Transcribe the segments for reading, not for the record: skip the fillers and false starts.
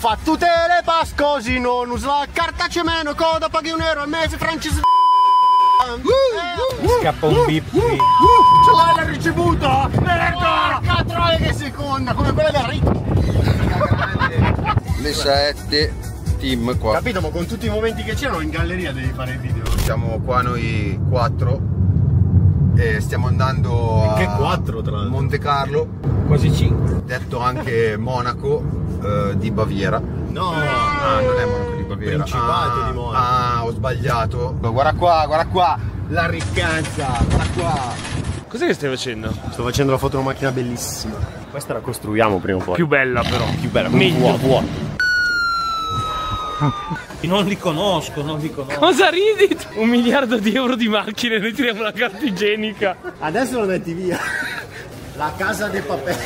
fa tutte le pascosi, non usa la carta c'è meno, coda paghi €1 al mese, francese. Scappa un bip qui. Ce l'hai la ricevuta? Merda! Porca troia che seconda, come quella del ritmo. Le 7 team qua. Capito, ma con tutti i momenti che c'erano in galleria devi fare il video. Siamo qua noi 4 e stiamo andando Che 4 tra l'altro? Monte Carlo, Quasi 5. detto anche Monaco di Baviera. No, Ah, non è Monaco di Baviera. Principato di Monaco. Ah, ho sbagliato. Guarda qua, la ricchezza, guarda qua. Cos'è che stai facendo? Sto facendo la foto di una macchina bellissima. Questa la costruiamo prima o poi. Più bella però. Più bella, meglio. Non li conosco, non li conosco. Cosa ridi? 1 miliardo di euro di macchine, noi tiriamo la carta igienica. Adesso lo metti via. La casa dei papel.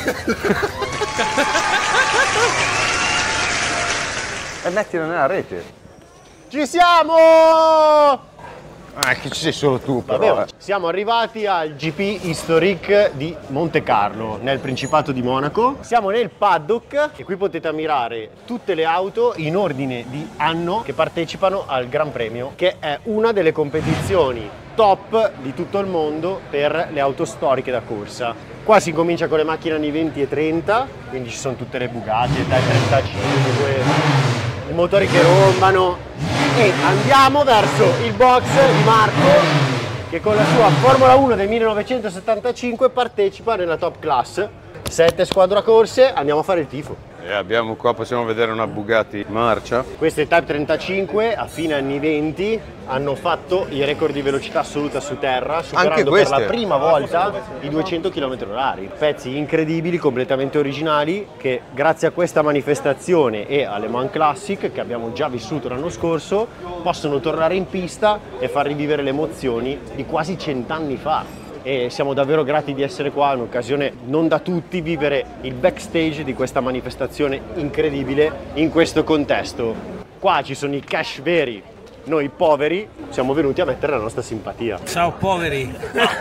E mettilo nella rete. Ci siamo! Che ci sei solo tu però. Vabbè, siamo arrivati al GP Historique di Monte Carlo, nel Principato di Monaco. Siamo nel paddock e qui potete ammirare tutte le auto in ordine di anno che partecipano al Gran Premio, che è una delle competizioni top di tutto il mondo per le auto storiche da corsa. Qua si comincia con le macchine anni 20 e 30, quindi ci sono tutte le Bugatti, le 35, i motori che rombano, e andiamo verso il box di Marco che con la sua Formula 1 del 1975 partecipa nella top class. 7 squadra corse, andiamo a fare il tifo. E abbiamo qua, possiamo vedere una Bugatti marcia. Queste Type 35 a fine anni 20 hanno fatto i record di velocità assoluta su terra, superando per la prima volta i 200 km/h. Pezzi incredibili, completamente originali, che grazie a questa manifestazione e alle Man Classic che abbiamo già vissuto l'anno scorso possono tornare in pista e far rivivere le emozioni di quasi 100 anni fa. E siamo davvero grati di essere qua, è un'occasione non da tutti vivere il backstage di questa manifestazione incredibile in questo contesto. Qua ci sono i cash veri, noi poveri siamo venuti a mettere la nostra simpatia. Ciao poveri.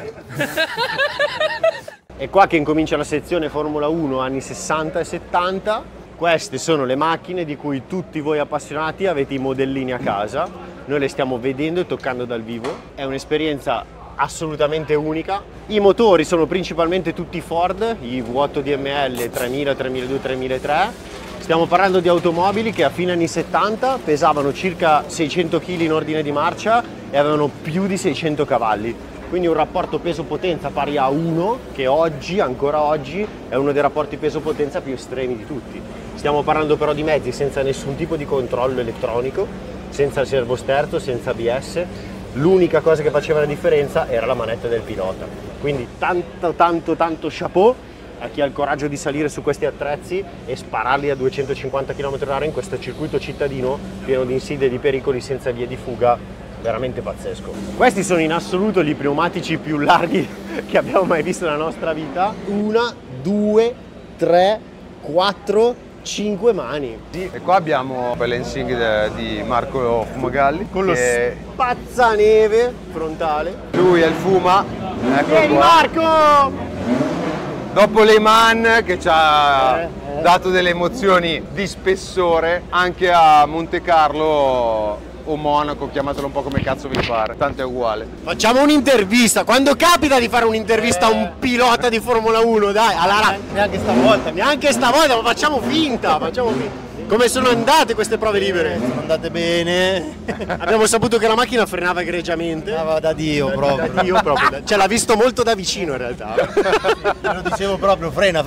È qua che incomincia la sezione Formula 1 anni 60 e 70. Queste sono le macchine di cui tutti voi appassionati avete i modellini a casa. Noi le stiamo vedendo e toccando dal vivo. È un'esperienza assolutamente unica. I motori sono principalmente tutti Ford, i V8 DML 3000, 3002, 3003. Stiamo parlando di automobili che a fine anni 70 pesavano circa 600 kg in ordine di marcia e avevano più di 600 cavalli. Quindi un rapporto peso-potenza pari a 1, che oggi, ancora oggi, è uno dei rapporti peso-potenza più estremi di tutti. Stiamo parlando però di mezzi senza nessun tipo di controllo elettronico, senza il servosterzo, senza ABS. L'unica cosa che faceva la differenza era la manetta del pilota. Quindi tanto chapeau a chi ha il coraggio di salire su questi attrezzi e spararli a 250 km/h in questo circuito cittadino pieno di insidie e di pericoli senza vie di fuga, veramente pazzesco. Questi sono in assoluto gli pneumatici più larghi che abbiamo mai visto nella nostra vita. 1, 2, 3, 4, 5 mani. E qua abbiamo le insigne di Marco Fumagalli Con lo spazzaneve frontale. Lui è il Fuma. Vieni Marco! Dopo Le Mans che ci ha dato delle emozioni di spessore, anche a Monte Carlo o Monaco, chiamatelo un po' come cazzo vi pare, tanto è uguale. Facciamo un'intervista, quando capita di fare un'intervista a un pilota di Formula 1, dai, neanche stavolta, ma facciamo finta. Come sono andate queste prove libere? Sono andate bene. Abbiamo saputo che la macchina frenava egregiamente. Andava da Dio proprio. Da Dio proprio. Cioè l'ha visto molto da vicino in realtà. Te lo dicevo proprio, frena.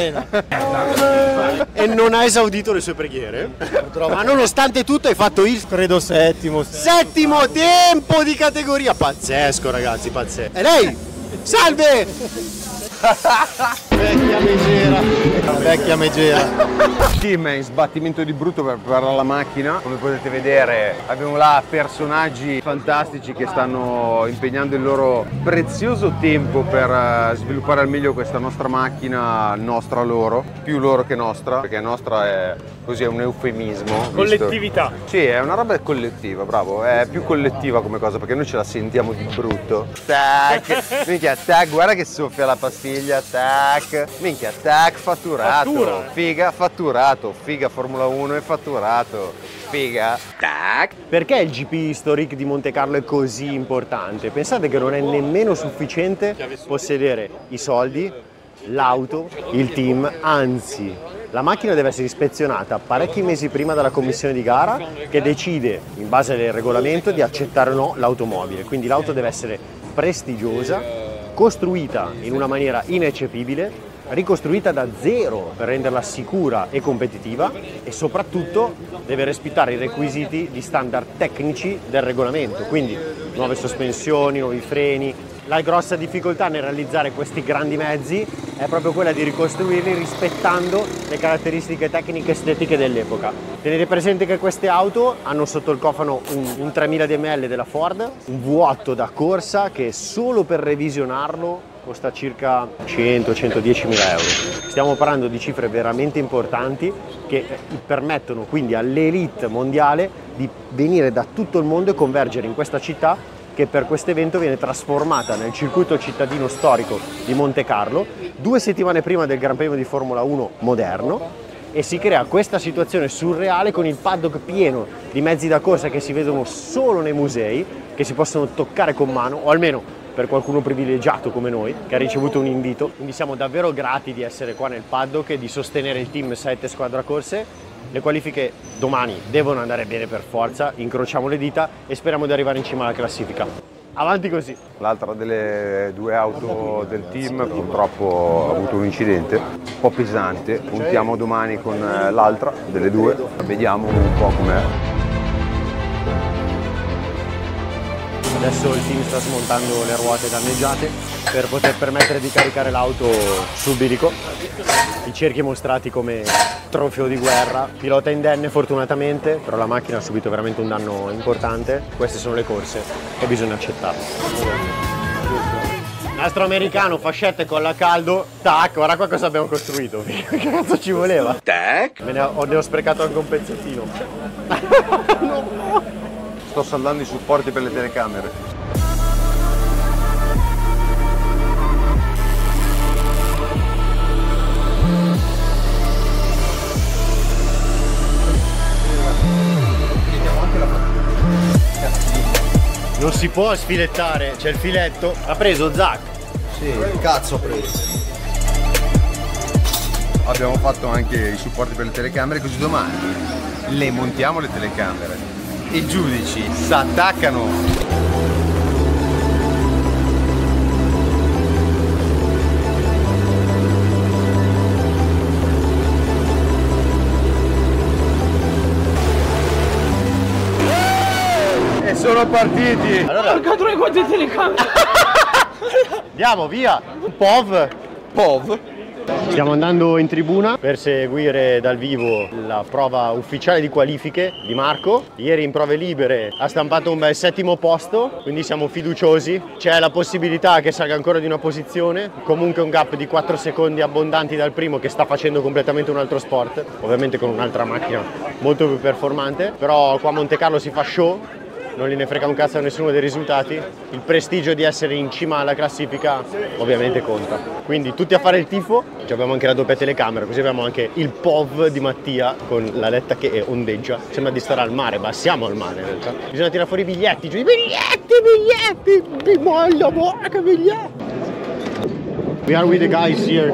E non ha esaudito le sue preghiere. Purtroppo. Ma nonostante tutto hai fatto il Credo settimo tempo di categoria. Pazzesco ragazzi, pazzesco. E lei? Salve! Vecchia megera. Il team è in sbattimento di brutto per preparare la macchina. Come potete vedere abbiamo là personaggi fantastici che stanno impegnando il loro prezioso tempo per sviluppare al meglio questa nostra macchina, nostra loro, più loro che nostra, perché nostra è così, è un eufemismo. Collettività. Sì, è una roba collettiva, bravo, è più collettiva come cosa perché noi ce la sentiamo di brutto. Tac, minchia, tac, guarda che soffia la pastiglia, tac. tac, minchia, tac, fatturato, Fattura. figa, fatturato, figa Formula 1 e fatturato, figa, tac. Perché il GP Historic di Monte Carlo è così importante? Pensate che non è nemmeno sufficiente possedere i soldi, l'auto, il team, anzi la macchina deve essere ispezionata parecchi mesi prima dalla commissione di gara che decide in base al regolamento di accettare o no l'automobile, quindi l'auto deve essere prestigiosa, costruita in una maniera ineccepibile, ricostruita da zero per renderla sicura e competitiva e soprattutto deve rispettare i requisiti di standard tecnici del regolamento, quindi nuove sospensioni, nuovi freni. La grossa difficoltà nel realizzare questi grandi mezzi è proprio quella di ricostruirli rispettando le caratteristiche tecniche estetiche dell'epoca. Tenete presente che queste auto hanno sotto il cofano un 3000 ml della Ford, un V8 da corsa che solo per revisionarlo costa circa 100-110 mila euro. Stiamo parlando di cifre veramente importanti che permettono quindi all'elite mondiale di venire da tutto il mondo e convergere in questa città che per questo evento viene trasformata nel circuito cittadino storico di Monte Carlo 2 settimane prima del Gran Premio di Formula 1 moderno, e si crea questa situazione surreale con il paddock pieno di mezzi da corsa che si vedono solo nei musei, che si possono toccare con mano, o almeno per qualcuno privilegiato come noi che ha ricevuto un invito. Quindi siamo davvero grati di essere qua nel paddock e di sostenere il team 7 Squadra Corse. Le qualifiche domani devono andare bene per forza, incrociamo le dita e speriamo di arrivare in cima alla classifica. Avanti così! L'altra delle 2 auto del team purtroppo ha avuto un incidente un po' pesante, puntiamo domani con l'altra delle 2, vediamo un po' com'è. Adesso il team sta smontando le ruote danneggiate per poter permettere di caricare l'auto sul bilico. I cerchi mostrati come trofeo di guerra, pilota indenne fortunatamente, però la macchina ha subito veramente un danno importante. Queste sono le corse e bisogna accettarle. Nastro americano, fascette, colla a caldo, tac, guarda qua cosa abbiamo costruito, che cazzo ci voleva? Tac! Ne ho sprecato anche un pezzettino. Sto saldando i supporti per le telecamere. Non si può sfilettare, c'è il filetto. Ha preso Zac. Sì, cazzo ho preso. Abbiamo fatto anche i supporti per le telecamere, così domani le montiamo le telecamere. I giudici si attaccano. E sono partiti. Allora, Porca troia, quante telecamere! andiamo via. POV. Stiamo andando in tribuna per seguire dal vivo la prova ufficiale di qualifiche di Marco. Ieri in prove libere ha stampato un bel 7° posto, quindi siamo fiduciosi. C'è la possibilità che salga ancora di una posizione, comunque un gap di 4 secondi abbondanti dal primo che sta facendo completamente un altro sport, ovviamente con un'altra macchina molto più performante, però qua a Monte Carlo si fa show. Non gliene frega un cazzo a nessuno dei risultati, il prestigio di essere in cima alla classifica ovviamente conta. Quindi tutti a fare il tifo, abbiamo anche la doppia telecamera, così abbiamo anche il POV di Mattia con la letta che ondeggia, sembra di stare al mare, ma siamo al mare in realtà. Bisogna tirare fuori i biglietti, giù, biglietti, voglio, che biglietti! We are with the guys here.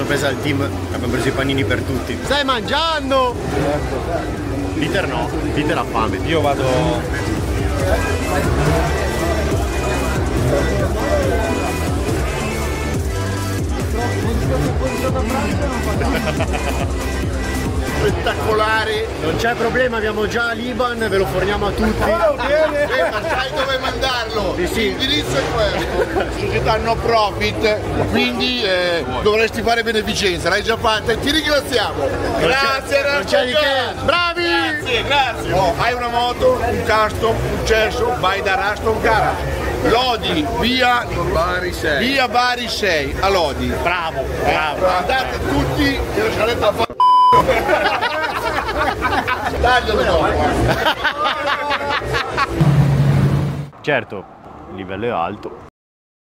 sorpresa al team, abbiamo preso i panini per tutti. Stai mangiando? Peter no, Peter ha fame. Io vado. Spettacolare, non c'è problema, abbiamo già l'Iban, ve lo forniamo a tutti. Ma sai dove mandarlo? Sì, sì. L'indirizzo è questo. Società no profit, quindi dovresti fare beneficenza, l'hai già fatta e ti ringraziamo. Grazie, non c'è di che. Bravi! Grazie. Oh, hai una moto, un custom, un cesso, vai da Raston Garage. Lodi, via Bari 6 a Lodi. Bravo. Andate tutti e lasciate la fa. Taglialo dopo. Certo, il livello è alto.